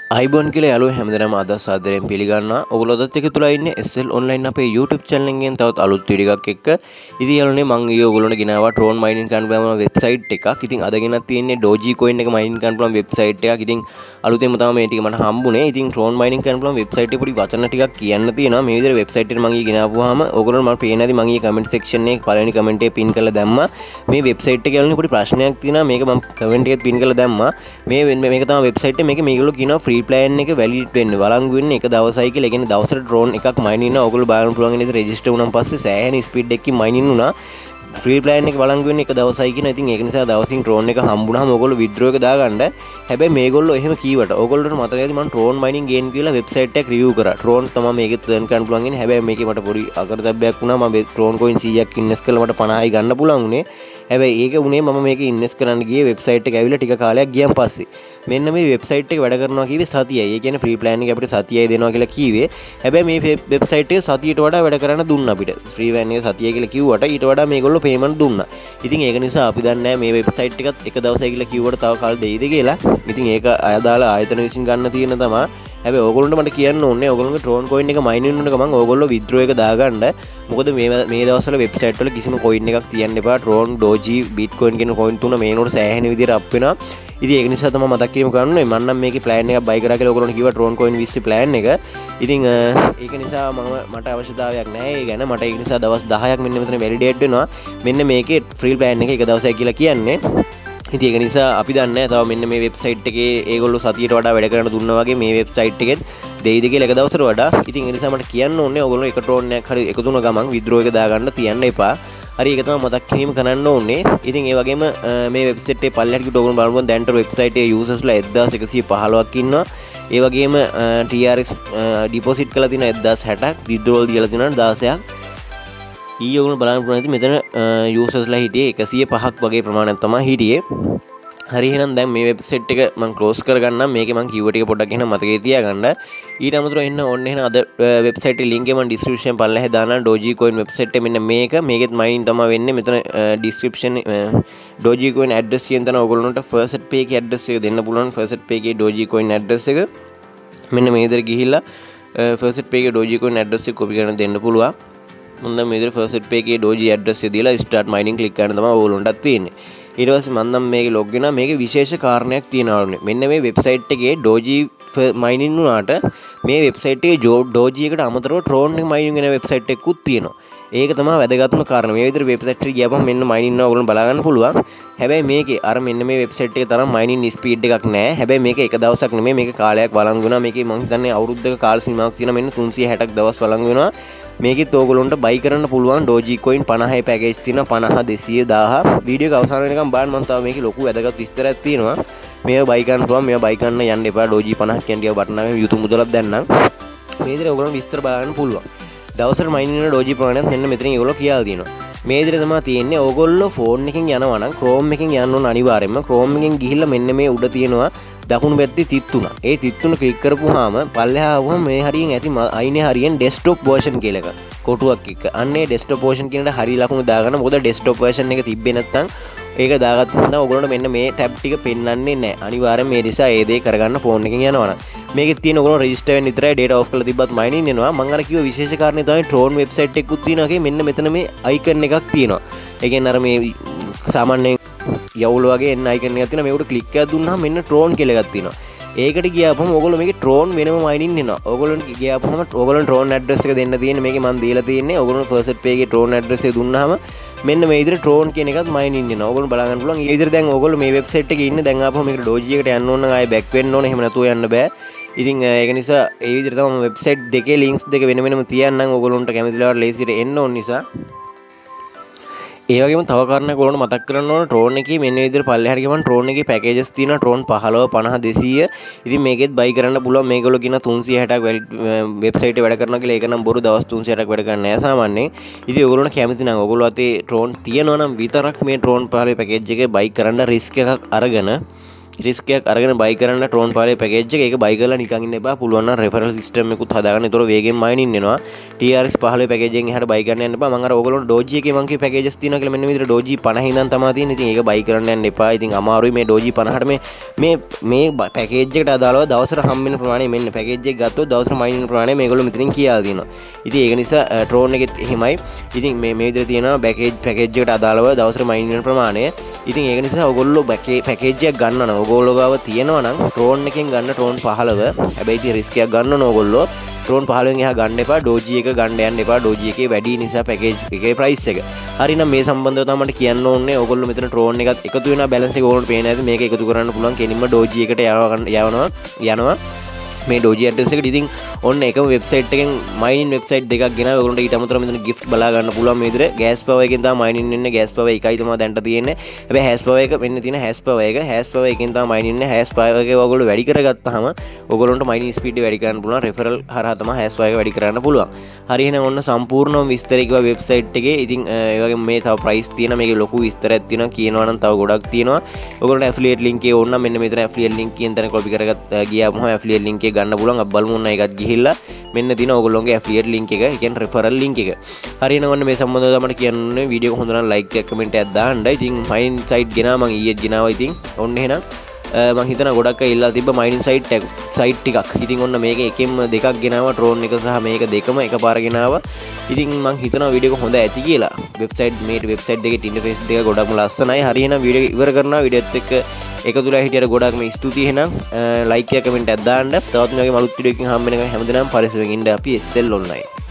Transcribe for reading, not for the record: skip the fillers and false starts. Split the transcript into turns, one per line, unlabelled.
අයිබෝන් කියලා යාළුවෝ හැමදේම අද සාදරයෙන් පිළිගන්නවා. ඔයගොල්ලෝත් එක්ක තුලා ඉන්නේ SL online අපේ YouTube channel එකෙන් තවත් අලුත් වීඩියෝ එකක් එක්ක. ඉතින් යාළුවනේ මම ඊයේ ඔයගොල්ලන්ට ගෙනාවා drone mining කරන්න පුළුවන් වෙබ්සයිට් එකක්. ඉතින් අද ගෙනත් තියෙන්නේ Dogecoin එක mining කරන්න පුළුවන් වෙබ්සයිට් එකක්. ඉතින් අලුතෙන්ම තමයි මේ ටික මට හම්බුනේ. ඉතින් drone mining කරන්න පුළුවන් වෙබ්සයිට් එකේ පොඩි වචන ටිකක් කියන්න තියෙනවා. මේ විදිහට වෙබ්සයිට් එකට මම ඊයේ ගෙනාවුවාම ඔයගොල්ලෝ මට පේන්නේ නැති මම ඊයේ comment section එකේ පළවෙනි comment එකේ pin කරලා දැම්මා. මේ වෙබ්සයිට් එක යාළුවනේ පොඩි ප්‍රශ්නයක් තියෙනවා. මේක මම comment එකේ pin කරලා දැම්මා. මේක තමයි වෙබ්සයිට් එක. මේගොල්ලෝ කියනවා free plan එක valid වෙන්න වළංගු වෙන්න එක දවසයි කියලා. ඒ කියන්නේ දවසට drone එකක් mining කරනවා. ඔයගොල්ලෝ බලන්න පුළුවන් ඉතින් register වුණාන් පස්සේ සෑහෙන speed එකකින් mining වුණා. free plan එක වළංගු වෙන්න එක දවසයි කියන. ඉතින් ඒක නිසා දවසින් drone එක හම්බුනහම ඔයගොල්ලෝ withdraw එක දාගන්න. හැබැයි මේගොල්ලෝ එහෙම කීවට ඔයගොල්ලෝට මතකයිද මම drone mining gain කියලා වෙබ්සයිට් එකක් review කරා. drone තමයි මේකෙත් earn කරන්න පුළුවන් ඉන්නේ. හැබැයි මේකේ මට පොඩි අකරතැබ්බයක් වුණා. මම drone coin 100ක් invest කළා මට 50යි ගන්න පුළුවන් උනේ. හැබැයි ඒක උනේ මම මේක ඉන්වෙස්ට් කරන්න ගියේ වෙබ්සයිට් එක ඇවිල්ලා ටික කාලයක් ගියන් පස්සේ. මෙන්න මේ වෙබ්සයිට් එක වැඩ කරනවා කිව්වේ සතියයි. ඒ කියන්නේ ෆ්‍රී ප්ලෑන් එක අපිට සතියයි දෙනවා කියලා කිව්වේ. හැබැයි මේ වෙබ්සයිට් එක සතියට වඩා වැඩ කරන්න දුන්නා අපිට. ෆ්‍රී ප්ලෑන් එක සතියයි කියලා කිව්වට ඊට වඩා මේගොල්ලෝ පේමන්ට් දුන්නා. ඉතින් ඒක නිසා අපි දන්නේ නැහැ මේ වෙබ්සයිට් එකත් එක දවසයි කියලා කිව්වට තව කාල දෙයිද කියලා. ඉතින් ඒක අයදාල ආයතන විසින් ගන්න තියෙන තමයි. හැබැයි ඕගොල්ලන්ට මට කියන්න ඕනේ ඕගොල්ලන්ගේ drone coin එක mining වෙන ගමන් ඕගොල්ලෝ withdraw එක දාගන්න. මොකද මේ දවස්වල වෙබ්සයිට් වල කිසිම coin එකක් තියන්න එපා. drone, doji, bitcoin කියන coin තුන මේනොට සෑහෙන විදිහට අප් වෙනවා. ඉතින් ඒක නිසා තමයි මතක් කිරීම කරන්නේ. මම නම් මේකේ plan එකක් buy කරා කියලා ඕගොල්ලන්ට කිව්වා drone coin 20 plan එක. ඉතින් ඒක නිසා මට අවශ්‍යතාවයක් නැහැ. ඒ ගැන මට ඒක නිසා දවස් 10ක් මෙන්න මෙතන validate වෙනවා. මෙන්න මේකේ free plan එක එක දවසක් කියලා කියන්නේ. ඉතින් ඒක නිසා අපි දන්නේ තව මෙන්න මේ වෙබ්සයිට් එකේ ඒගොල්ලෝ සතියට වඩා වැඩ කරන්න දුන්නා වගේ මේ වෙබ්සයිට් එකෙත් දෙයිද කියලා එක දවසට වඩා. ඉතින් ඒ නිසා මට කියන්න ඕනේ ඔයගොල්ලෝ එක drone එකක් හරි එකතු වුණ ගමන් withdraw එක දාගන්න තියන්න එපා. හරි ඒක තමයි මතක් කිරීම කරන්න ඕනේ. ඉතින් ඒ වගේම මේ වෙබ්සයිට් එකේ පල්ලෙහාට ගිහින් ඔයගොල්ලෝ බලන්න දැන්ට වෙබ්සයිට් එකේ users ලා 1115ක් ඉන්නවා. ඒ වගේම TRX deposit කරලා තියෙන 1060ක් withdrawal දීලා තියෙනවා 16ක්. ඊයේ ඔයගොල්ලෝ බලන්න පුළුවන් ඉතින් මෙතන users ලා හිටියේ 105ක් වගේ ප්‍රමාණයක් තමයි හිටියේ. හරි එහෙනම් දැන් මේ වෙබ්සයිට් එක මම ක්ලෝස් කරගන්නම්. මේකේ මම කිව්ව ටික පොඩ්ඩක් එහෙනම් මතකේ තියාගන්න. ඊට අමතරව එන්න ඕනේ එහෙනම් අද වෙබ්සයිට් එකේ link එක මම description පල්ලෙහා දානවා. Dogecoin වෙබ්සයිට් එක මෙන්න මේකෙත් mining තමයි වෙන්නේ. මෙතන description Dogecoin address කියන තැන ඔයගොල්ලන්ට first pay එකේ address එක දෙන්න පුළුවන්. first pay එකේ Dogecoin address එක මෙන්න මේ විදිහට ගිහිල්ලා first pay එකේ Dogecoin address එක copy කරගෙන දෙන්න පුළුවන්. මුන්ද මේ විදිහට first pay එකේ Doge address එක දීලා start mining click කරන්න තමයි ඔයගොල්ලන්ටත් තියෙන්නේ. ඊට පස්සේ මම නම් මේකේ log වෙනවා. මේකේ විශේෂ කාරණයක් තියෙනවා. මෙන්න මේ වෙබ්සයිට් එකේ Doge mining වුණාට මේ වෙබ්සයිට් එකේ Doge එකට අමතරව Tron එක mining වෙන වෙබ්සයිට් එකකුත් තියෙනවා. ඒක තමයි වැදගත්ම කාරණා. මේ විදිහට වෙබ්සයිට් එකට ගියාම මෙන්න mining කරනවා ඔයගොල්ලෝ බලා ගන්න පුළුවන්. හැබැයි මේකේ අර මෙන්න මේ වෙබ්සයිට් එකේ තරම් mining speed එකක් නැහැ. හැබැයි මේක එක දවසක් නෙමෙයි මේක කාලයක් වළංගු වෙනවා. මේකේ මම හිතන්නේ අවුරුද්දක කාල සීමාවක් තියෙනවා. මෙන්න 360ක් දවස් වළංගු වෙනවා. මේකෙත් ඕගොල්ලන්ට buy කරන්න පුළුවන් Dogecoin 50 පැකේජ් තියෙනවා 50 200 1000 වීඩියෝ එක අවසාන වෙනකම් බලන්න මම තව මේකේ ලොකු වැදගත් විස්තරයක් තියෙනවා මේවා buy කරන්න පුළුවන් මේවා buy කරන්න යන්න එපා Doge 50 කියන ටික බටන් එකේ YouTube මුදලක් දැන්නම් මේ විදිහට ඕගොල්ලන්ට විස්තර බලන්න පුළුවන් දවසට mining වෙන Doge ප්‍රමාණයත් මෙන්න මෙතනින් ඒගොල්ලෝ කියලා තියෙනවා මේ විදිහට තමයි තියෙන්නේ ඕගොල්ලෝ ෆෝන් එකෙන් යනවා නම් Chrome එකෙන් යන්න ඕන අනිවාර්යයෙන්ම Chrome එකෙන් ගිහිල්ලා මෙන්න මේ උඩ තියෙනවා දකුණු පැත්තේ 33. ඒ 33 ක්ලික් කරපුවාම පල්ලෙහා ආවම මේ හරියෙන් ඇති අයිනේ හරියෙන් desktop version කියලා එකක්. කොටුවක් එක්ක. අන්න ඒ desktop version කියනට හරිය ලකුණු දාගන්න. මොකද desktop version එක තිබ්බේ නැත්නම් ඒක දාගත්තම නම් ඔයගොල්ලන්ට මෙන්න මේ tab ටික පෙන්වන්නේ නැහැ. අනිවාර්යෙන් මේ නිසා ඒ දේ කරගන්න ෆෝන් එකෙන් යනවා නම්. මේකෙත් තියෙන ඔයගොල්ලෝ register වෙන්න විතරයි data off කරලා තිබ්බත් mining වෙනවා. මම අර කිව්ව විශේෂ කාරණේ තමයි Tron website එකකුත් තියෙනවා. ඒකේ මෙන්න මෙතන මේ icon එකක් තියෙනවා. ඒ කියන්නේ අර මේ සාමාන්‍යයෙන් යවුල වගේ එන්න icon එකක් තියෙනවා. මේකට click එකක් දුන්නාම මෙන්න Tron කියලා එකක් තියෙනවා. ඒකට ගියාපම ඔයගොල්ලෝ මේකේ Tron වෙනම mining වෙනවා. ඔයගොල්ලන්ට ගියාපම ඔයගොල්ලන් Tron address එක දෙන්න තියෙන්නේ. මේකේ මම දීලා තියෙන්නේ. ඔයගොල්ලෝ first pay එකේ Tron address එක දුන්නාම මෙන්න මේ විදිහට Tron කියන එකත් mining වෙනවා. ඔයගොල්ලෝ බලා ගන්න පුළුවන්. මේ විදිහට දැන් ඔයගොල්ලෝ මේ website එකේ ඉන්නේ. දැන් ආපහු මේකට Doge එකට යන්න ඕන නම් ආයෙ back වෙන්න ඕනේ. එහෙම නැතුව යන්න බෑ. ඉතින් ඒක නිසා ඒ විදිහට තමයි website දෙකේ links දෙක වෙන වෙනම තියන්නම් ඔයගොල්ලන්ට කැමති වෙලාවට ලේසියට එන්න ඕන නිසා. ඒ වගේම තව කාරණයක් ඔයගොල්ලෝ මතක් කරගන්න ඕන Tron එකේ මෙන්න විදිහට පල්ලෙහාට ගියම Tron එකේ පැකේජස් තියෙනවා Tron 15 50 200. ඉතින් මේකෙත් buy කරන්න පුළුවන්. මේගොල්ලෝ කියන 360ක් වෙබ්සයිට් එක වැඩ කරනවා කියලා. ඒක නම් බොරු දවස් 360ක් වැඩ කරන්නේ නැහැ සාමාන්‍යයෙන්. ඉතින් ඔයගොල්ලෝන කැමති නම් ඔයගොල්ලෝ අතේ Tron තියෙනවා නම් විතරක් මේ Tron 15 පැකේජ් එකේ buy කරන්න risk එකක් අරගෙන රිස්ක් එකක් අරගෙන බයි කරන්න ට්‍රෝන් පාලේ පැකේජ් එක. ඒක බයි කරලා නිකන් ඉන්න එපා. පුළුවන් නම් රෙෆරල් සිස්ටම් එකකුත් හදාගන්න. ඒතර වේගෙන් මයිනින් එනවා. TRX 15 පැකේජ් එකෙන් එහාට බයි කරන්න යන්න එපා. මම අර ඔයගොල්ලෝට Doji එකේ මං කිය පැකේජස් තියෙනවා කියලා මෙන්න විදිහට Doji 50 ඉඳන් තමයි තියෙන්නේ. ඉතින් ඒක බයි කරන්න යන්න එපා. ඉතින් අමාරුයි මේ Doji 50ට මේ පැකේජ් එකට අදාළව දවසට හම්බෙන ප්‍රමාණය මෙන්න පැකේජ් එක ගත්තොත් දවසට මයිනින් ප්‍රමාණය මේගොල්ලෝ මෙතනින් කියලා දෙනවා. ඉතින් ඒක නිසා ට්‍රෝන් එකෙත් එහෙමයි. ඉතින් මේ විදිහට තියෙනවා පැකේජ් එකට අදාළව දවසට මයිනින් ප්‍රමාණය. ඉතින් ඒක නිසා ඔයගොල්ලෝ පැකේජ් එකක් ගන්න නම් ඔයගොල්ලෝ ගාව තියෙනවා නම් ට්‍රෝන් එකෙන් ගන්න ට්‍රෝන් 15. හැබැයි ඉතින් රිස්ක් එකක් ගන්න ඕන ඔයගොල්ලෝ. ට්‍රෝන් 15න් එහා ගන්න එපා. Doji එක ගන්න යන්න එපා. Doji එකේ වැඩි නිසා පැකේජ් එකේ ප්‍රයිස් එක. හරිනම් මේ සම්බන්ධව තමයි මට කියන්න ඕනේ. ඔයගොල්ලෝ මෙතන ට්‍රෝන් එකත් එකතු වෙනා බැලන්ස් එක ඕගොල්ලන්ට පේන්නේ නැද්ද? මේක එකතු කරන්න පුළුවන් කෙනින්ම Doji එකට යනවා. මේ Doji address එකට ඉතින් ඔන්න එකම වෙබ්සයිට් එකෙන් මයිනින් වෙබ්සයිට් දෙකක් ගෙනාවා. ඔයගොල්ලන්ට ඊට අමතරව මෙතන gift බලා ගන්න පුළුවන් මේ විදිහට. gas power එකෙන් තමයි මයිනින් වෙන්නේ. gas power 1යි තමයි දැන්ට තියෙන්නේ. හැබැයි hash power එක වෙන්න තියෙන hash power එක. hash power එකෙන් තමයි මයිනින් වෙන්නේ. hash power එක ඔයගොල්ලෝ වැඩි කරගත්තාම ඔයගොල්ලන්ට මයිනින් ස්පීඩ් වැඩි කරන්න පුළුවන්. referral හරහා තමයි hash power එක වැඩි කරන්න පුළුවන්. හරි එහෙනම් ඔන්න සම්පූර්ණව විස්තර කිව්වා වෙබ්සයිට් එකේ. ඉතින් ඒ වගේම මේ තව ප්‍රයිස් තියෙනවා. මේකේ ලොකු විස්තරයක් තියෙනවා. කියනවා නම් තව ගොඩක් තියෙනවා. ඔයගොල්ලන්ට affiliate link එක ඕන නම් මෙන්න මෙතන affiliate link කියන තැන copy කරගත්ත ගියාම affiliate link එක ගන්න පුළුවන්. අපි බලමු ඔන්න ඒකත් ගිහිල්ලා මෙන්න දින ඔයගොල්ලෝගේ affiliate link එක. ඒ කියන්නේ referral link එක. හරි එහෙනම් ඔන්න මේ සම්බන්ධව තමයි කියන්න වීඩියෝ එක හොඳ නම් like එකක් comment එකක් දාන්න. ඉතින් මයින් site ගෙනාවා මම ඊයේ ගෙනාවා. ඉතින් ඔන්න එහෙනම් මම හිතන ගොඩක් අය ඉල්ලා තිබ්බ මයිනින් සයිට් ටිකක්. ඉතින් ඔන්න මේක එකෙන්ම දෙකක් ගෙනාවා. ට්‍රෝන් එක සහ මේක දෙකම එකපාර ගෙනාවා. ඉතින් මම හිතනවා වීඩියෝ එක හොඳ ඇති කියලා. වෙබ්සයිට් දෙකේ ඉන්ටර්ෆේස් දෙක ගොඩක්ම ලස්සනයි. හරි එහෙනම් වීඩියෝ එක ඉවර කරනවා. වීඩියෝත් එක්ක එකතුලා හිටියට ගොඩක්ම ස්තුතියි. එහෙනම් like එක comment එකක් දාන්න. තවත් මේ වගේ අලුත් වීඩියෝ එකකින් හම්බ වෙනකම් හැමදෙනාම පරිස්සමෙන් ඉන්න. අපි SL online